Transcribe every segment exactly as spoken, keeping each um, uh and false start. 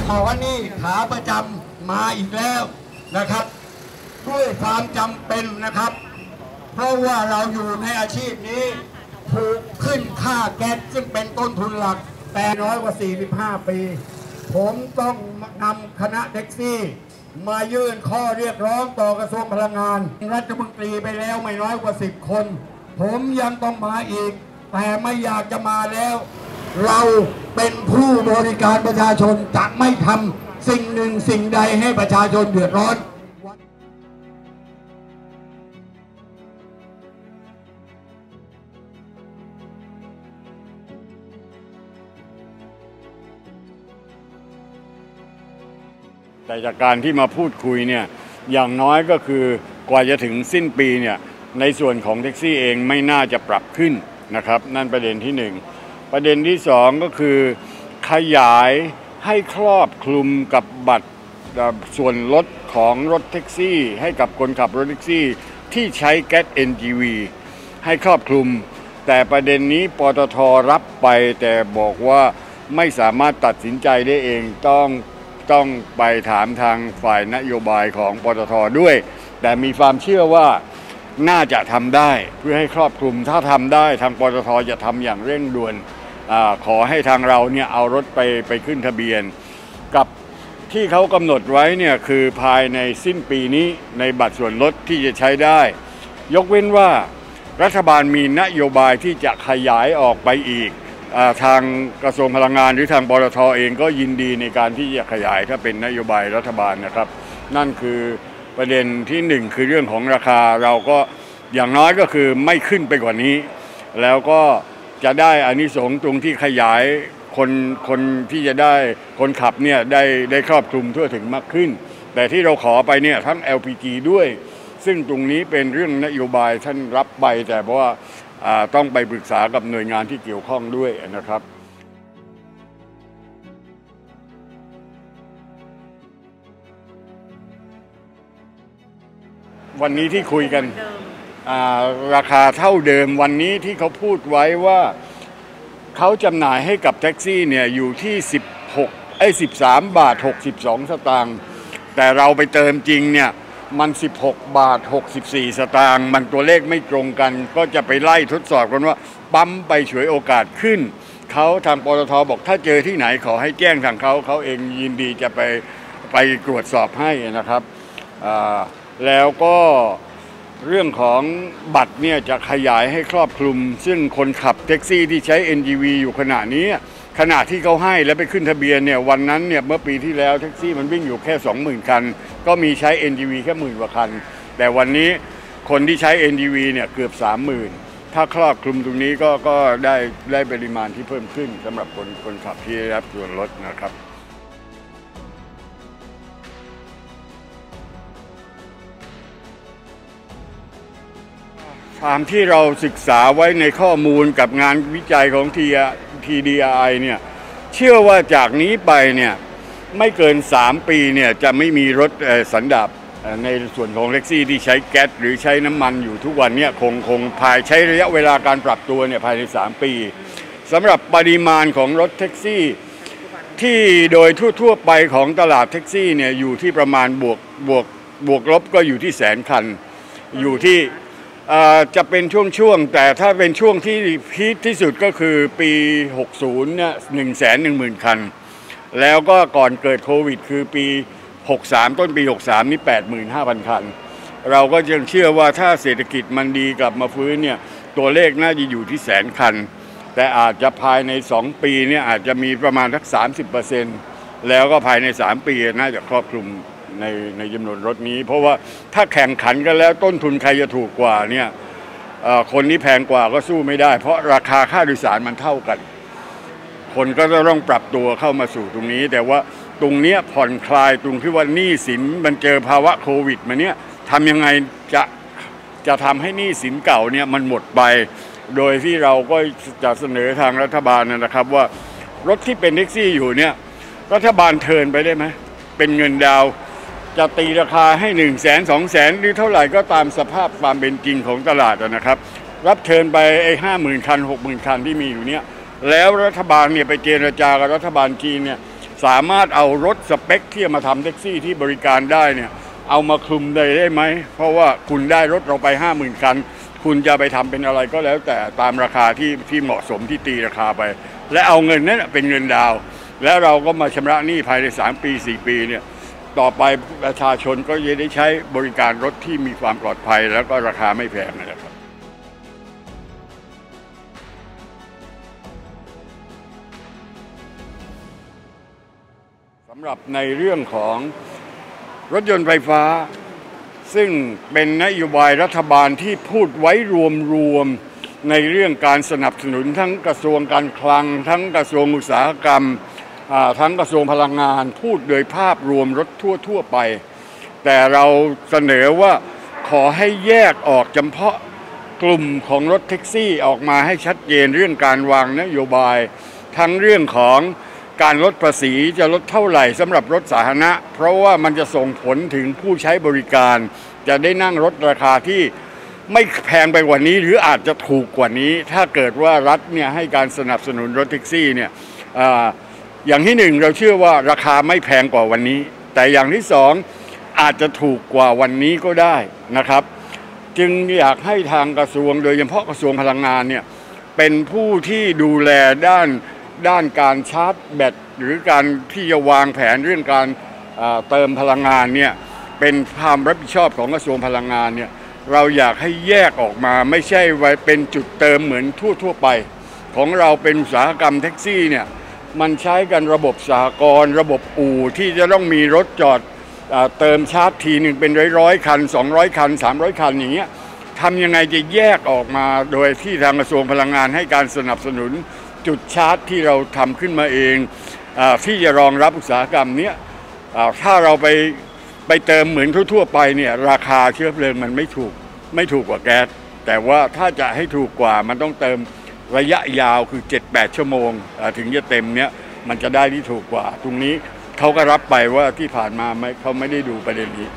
วันนี้ขาประจำมาอีกแล้วนะครับด้วยความจำเป็นนะครับเพราะว่าเราอยู่ในอาชีพนี้ถูกขึ้นค่าแก๊สซึ่งเป็นต้นทุนหลักแต่น้อยกว่าสี่สิบห้าปีผมต้องนำคณะแท็กซี่มายื่นข้อเรียกร้องต่อกระทรวงพลังงานรัฐมนตรีไปแล้วไม่น้อยกว่าสิบคนผมยังต้องมาอีกแต่ไม่อยากจะมาแล้วเราเป็นผู้บริการประชาชนจะไม่ทำสิ่งหนึ่งสิ่งใดให้ประชาชนเดือดร้อนแต่จากการที่มาพูดคุยเนี่ยอย่างน้อยก็คือกว่าจะถึงสิ้นปีเนี่ยในส่วนของแท็กซี่เองไม่น่าจะปรับขึ้นนะครับนั่นประเด็นที่หนึ่งประเด็นที่สองก็คือขยายให้ครอบคลุมกับบัตรส่วนลดของรถแท็กซี่ให้กับคนขับรถแท็กซี่ที่ใช้แก๊ส เอ็น จี วี ให้ครอบคลุมแต่ประเด็นนี้ปตท.รับไปแต่บอกว่าไม่สามารถตัดสินใจได้เองต้องต้องไปถามทางฝ่ายนโยบายของปตท.ด้วยแต่มีความเชื่อว่าน่าจะทำได้เพื่อให้ครอบคลุมถ้าทำได้ทางปตท.จะทำอย่างเร่งด่วนอ่าขอให้ทางเราเนี่ยเอารถไปไปขึ้นทะเบียนกับที่เขากำหนดไว้เนี่ยคือภายในสิ้นปีนี้ในบัตรส่วนลดที่จะใช้ได้ยกเว้นว่ารัฐบาลมีนโยบายที่จะขยายออกไปอีกทางกระทรวงพลังงานหรือทางปตท.เองก็ยินดีในการที่จะขยายถ้าเป็นนโยบายรัฐบาลนะครับนั่นคือประเด็นที่หนึ่งคือเรื่องของราคาเราก็อย่างน้อยก็คือไม่ขึ้นไปกว่านี้แล้วก็จะได้อานิสงส์ตรงที่ขยายคนคนที่จะได้คนขับเนี่ยได้ได้ครอบคลุมทั่วถึงมากขึ้นแต่ที่เราขอไปเนี่ยทั้ง แอล พี จี ด้วยซึ่งตรงนี้เป็นเรื่องนโยบายท่านรับไปแต่เพราะว่าต้องไปปรึกษากับหน่วยงานที่เกี่ยวข้องด้วยนะครับวันนี้ที่คุยกันราคาเท่าเดิมวันนี้ที่เขาพูดไว้ว่าเขาจำหน่ายให้กับแท็กซี่เนี่ยอยู่ที่สิบหกไอ้สิบสามบาทหกสิบสองสตางค์แต่เราไปเติมจริงเนี่ยมันสิบหกบาทหกสิบสี่สตางค์มันตัวเลขไม่ตรงกันก็จะไปไล่ทดสอบกันว่าปั๊มไปฉวยโอกาสขึ้นเขาทางปตท.บอกถ้าเจอที่ไหนขอให้แจ้งทางเขาเขาเองยินดีจะไปไปตรวจสอบให้นะครับแล้วก็เรื่องของบัตรเนี่ยจะขยายให้ครอบคลุมซึ่งคนขับแท็กซี่ที่ใช้ เอ็น จี วี อยู่ขณะนี้ขณะที่เขาให้แล้วไปขึ้นทะเบียนเนี่ยวันนั้นเนี่ยเมื่อปีที่แล้วแท็กซี่มันวิ่งอยู่แค่ สองหมื่น คันก็มีใช้ เอ็น จี วี แค่หมื่นกว่าคันแต่วันนี้คนที่ใช้ เอ็น จี วี เนี่ยเกือบ สามหมื่น ถ้าครอบคลุมตรงนี้ก็ก็ได้ได้ปริมาณที่เพิ่มขึ้นสำหรับคนคนขับที่ได้รับส่วนลดนะครับตามที่เราศึกษาไว้ในข้อมูลกับงานวิจัยของ ที ดี อาร์ ไอ เนี่ยเชื่อว่าจากนี้ไปเนี่ยไม่เกินสามปีเนี่ยจะไม่มีรถสันดาปในส่วนของแท็กซี่ที่ใช้แก๊สหรือใช้น้ำมันอยู่ทุกวันเนี่ยคงคงภายใช้ระยะเวลาการปรับตัวเนี่ยภายในสามปีสำหรับปริมาณของรถแท็กซี่ที่โดยทั่วๆไปของตลาดแท็กซี่เนี่ยอยู่ที่ประมาณบวกบวกบวกลบก็อยู่ที่แสนคันอยู่ที่จะเป็นช่วงๆแต่ถ้าเป็นช่วงที่พีคที่สุดก็คือปีหกสิบเนี่ย หนึ่งแสนหนึ่งหมื่น คันแล้วก็ก่อนเกิดโควิดคือปีหกสิบสามต้นปีหกสิบสามนี่ แปดหมื่นห้าพัน คันเราก็ยังเชื่อว่าถ้าเศรษฐกิจมันดีกลับมาฟื้นเนี่ยตัวเลขน่าจะอยู่ที่แสนคันแต่อาจจะภายในสองปีเนี่ยอาจจะมีประมาณสัก สามสิบเปอร์เซ็นต์ แล้วก็ภายในสามปีน่าจะครอบคลุมในในจำนวนรถนี้เพราะว่าถ้าแข่งขันกันแล้วต้นทุนใครจะถูกกว่าเนี่ยคนนี้แพงกว่าก็สู้ไม่ได้เพราะราคาค่าโดยสารมันเท่ากันคนก็จะต้องปรับตัวเข้ามาสู่ตรงนี้แต่ว่าตรงนี้ผ่อนคลายตรงที่ว่าหนี้สินมันเจอภาวะโควิดมาเนี่ยทำยังไงจะจะทำให้หนี้สินเก่าเนี่ยมันหมดไปโดยที่เราก็จะเสนอทางรัฐบาลนะครับว่ารถที่เป็นแท็กซี่อยู่เนี่ยรัฐบาลเทิร์นไปได้ไหมเป็นเงินดาวจะตีราคาให้หนึ่งแสนสองแสนหรือเท่าไหร่ก็ตามสภาพความเป็นจริงของตลาดนะครับรับเทิร์นไปไอ้ห้าหมื่นคันหกหมื่นคันที่มีอยู่เนี่ยแล้วรัฐบาลเนี่ยไปเจรจากับรัฐบาลจีนเนี่ยสามารถเอารถสเปคที่มาทำแท็กซี่ที่บริการได้เนี่ยเอามาคลุมได้ได้ไหมเพราะว่าคุณได้รถเราไปห้าหมื่นคันคุณจะไปทำเป็นอะไรก็แล้วแต่ตามราคาที่ที่เหมาะสมที่ตีราคาไปและเอาเงินนั้นเป็นเงินดาวแล้วเราก็มาชำระหนี้ภายในสามปีสี่ปีเนี่ยต่อไปประชาชนก็จะได้ใช้บริการรถที่มีความปลอดภัยแล้วก็ราคาไม่แพงนะครับสำหรับในเรื่องของรถยนต์ไฟฟ้าซึ่งเป็นนโยบายรัฐบาลที่พูดไว้รวมๆในเรื่องการสนับสนุนทั้งกระทรวงการคลังทั้งกระทรวงอุตสาหกรรมทั้งกระทรวงพลังงานพูดโดยภาพรวมรถทั่วๆไปแต่เราเสนอว่าขอให้แยกออกเฉพาะกลุ่มของรถแท็กซี่ออกมาให้ชัดเจนเรื่องการวางนโยบายทั้งเรื่องของการลดภาษีจะลดเท่าไหร่สำหรับรถสาธารณะเพราะว่ามันจะส่งผลถึงผู้ใช้บริการจะได้นั่งรถราคาที่ไม่แพงไปกว่านี้หรืออาจจะถูกกว่านี้ถ้าเกิดว่ารัฐเนี่ยให้การสนับสนุนรถแท็กซี่เนี่ยอย่างที่หนึ่งเราเชื่อว่าราคาไม่แพงกว่าวันนี้แต่อย่างที่สองอาจจะถูกกว่าวันนี้ก็ได้นะครับจึงอยากให้ทางกระทรวงโดยเฉพาะกระทรวงพลังงานเนี่ยเป็นผู้ที่ดูแลด้านด้านการชาร์จแบตหรือการที่จะวางแผนเรื่องการเติมพลังงานเนี่ยเป็นความรับผิดชอบของกระทรวงพลังงานเนี่ยเราอยากให้แยกออกมาไม่ใช่ไว้เป็นจุดเติมเหมือนทั่วๆไปของเราเป็นอุตสาหกรรมแท็กซี่เนี่ยมันใช้กันระบบสหกรณ์ระบบอู่ที่จะต้องมีรถจอดเติมชาร์จทีหนึ่งเป็นร้อยๆคันสองร้อยคันสามร้อยคันอย่างเงี้ยทำยังไงจะแยกออกมาโดยที่ทางกระทรวงพลังงานให้การสนับสนุนจุดชาร์จที่เราทำขึ้นมาเองที่จะรองรับอุตสาหกรรมนี้ถ้าเราไปไปเติมเหมือนทั่วๆไปเนี่ยราคาเชื้อเพลิงมันไม่ถูกไม่ถูกกว่าแก๊สแต่ว่าถ้าจะให้ถูกกว่ามันต้องเติมระยะยาวคือ เจ็ดแปด ชั่วโมงถึงจะเต็มเนี้ยมันจะได้ที่ถูกกว่าตรงนี้เขาก็รับไปว่าที่ผ่านมาไม่เขาไม่ได้ดูประเด็นนี้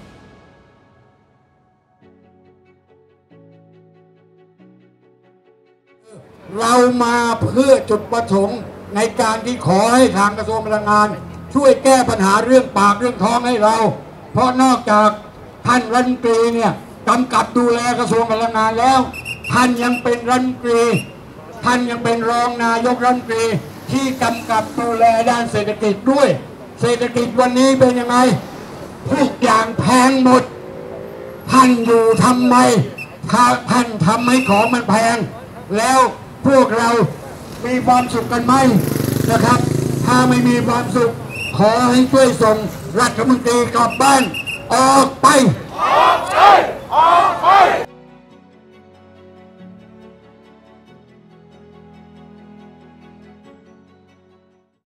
เรามาเพื่อจุดประสงค์ในการที่ขอให้ทางกระทรวงพลังงานช่วยแก้ปัญหาเรื่องปากเรื่องท้องให้เราเพราะนอกจากท่านรัฐมนตรีเนี่ยกำกับดูแลกระทรวงพลังงานแล้วท่านยังเป็นรัฐมนตรีท่านยังเป็นรองนายกรัฐมนตรีที่กำกับดูแลด้านเศรษฐกิจด้วยเศรษฐกิจวันนี้เป็นยังไงทุกอย่างแพงหมดท่านอยู่ทำไมถ้าท่านทำให้ของมันแพงแล้วพวกเรามีความสุขกันไหมนะครับถ้าไม่มีความสุขขอให้ช่วยส่งรัฐมนตรีกลับบ้านออกไป